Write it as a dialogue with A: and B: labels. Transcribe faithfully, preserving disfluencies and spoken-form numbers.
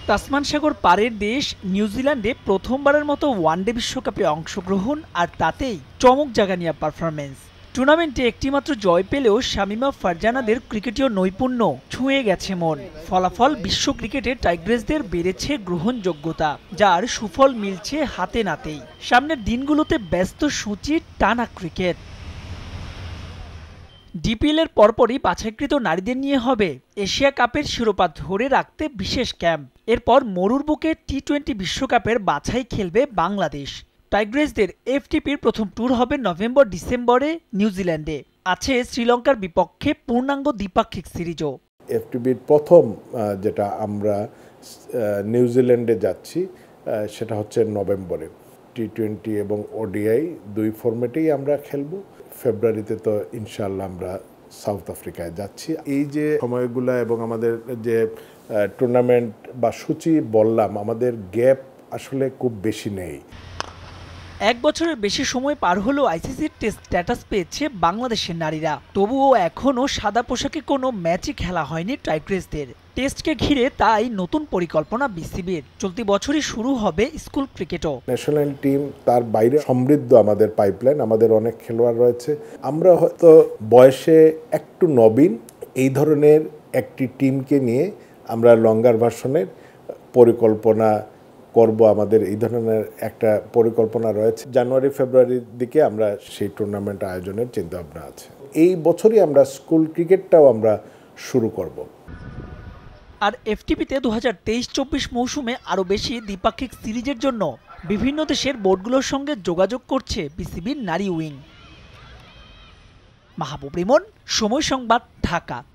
A: Tasman সাগর পারের দেশ নিউজিল্যান্ডে প্রথমবারের মতো ওয়ানডে বিশ্বকাপে অংশগ্রহণ আর তাতেই চমক জাগানিয়া পারফরমেন্স। টুর্নামেন্টে একটিমাত্র জয় পেলেও শামিমা ফারজানাদের ক্রিকেটীয় নৈপুণ্য ছুঁয়ে গেছে মন। ফলাফল বিশ্ব ক্রিকেটে টাইগ্রেসদের বেড়েছে গ্রহণযোগ্যতা, যার সুফল মিলছে হাতে নাতেই। সামনের দিনগুলোতে ব্যস্ত সূচি টানা ক্রিকেট। ডিপিএল এর পরপরই বাছাইকৃত নারীদের নিয়ে হবে এশিয়া কাপের শিরোপা ধরে রাখতে বিশেষ ক্যাম্প। এরপর মরুর বুকে টি টোয়েন্টি বিশ্বকাপের বাছাই খেলবে বাংলাদেশ। টাইগ্রেসদের এফটিপির প্রথম ট্যুর হবে নভেম্বর ডিসেম্বরে নিউজিল্যান্ডে। আছে শ্রীলঙ্কার বিপক্ষে পূর্ণাঙ্গ দ্বিপাক্ষিক সিরিজও।
B: এফটিপির প্রথম যেটা আমরা নিউজিল্যান্ডে যাচ্ছি সেটা হচ্ছে নভেম্বরে। টি টোয়েন্টি এবং ওডিআই দুই ফরম্যাটেই আমরা খেলবো। ফেব্রুয়ারিতে তো ইনশাআল্লাহ আমরা সাউথ আফ্রিকায় যাচ্ছি। এই যে সময়গুলো এবং আমাদের যে টুর্নামেন্ট বা সূচি বললাম, আমাদের গ্যাপ আসলে খুব বেশি নেই।
A: এক বছরের বেশি সময় পার হলেও আইসিসির টেস্ট স্ট্যাটাস পেয়েছে বাংলাদেশের নারীরা। তবুও এখনও সাদা পোশাকে কোনো ম্যাচই খেলা হয়নি টাইগ্রেসদের। টেস্টকে ঘিরে তাই নতুন পরিকল্পনা বিসিবির। চলতি বছরই শুরু হবে স্কুল ক্রিকেটও।
B: ন্যাশনাল টিম তার বাইরে সমৃদ্ধ আমাদের পাইপলাইন, আমাদের অনেক খেলোয়াড় রয়েছে। আমরা হয়তো বয়সে একটু নবীন, এই ধরনের একটি টিমকে নিয়ে আমরা লঙ্গার ভার্সনের পরিকল্পনা করব। আমাদের এই ধরনের একটা পরিকল্পনা রয়েছে। জানুয়ারি ফেব্রুয়ারির দিকে আমরা সেই টুর্নামেন্ট আয়োজনের চিন্তা ভাবনা আছে। এই বছরই আমরা স্কুল ক্রিকেটটাও আমরা শুরু করব।
A: আর এফটিপিতে দু হাজার তেইশ চব্বিশ মৌসুমে আরও বেশি দ্বিপাক্ষিক সিরিজের জন্য বিভিন্ন দেশের বোর্ডগুলোর সঙ্গে যোগাযোগ করছে বিসিবির নারী উইং। মাহবুব রিমন, সময় সংবাদ, ঢাকা।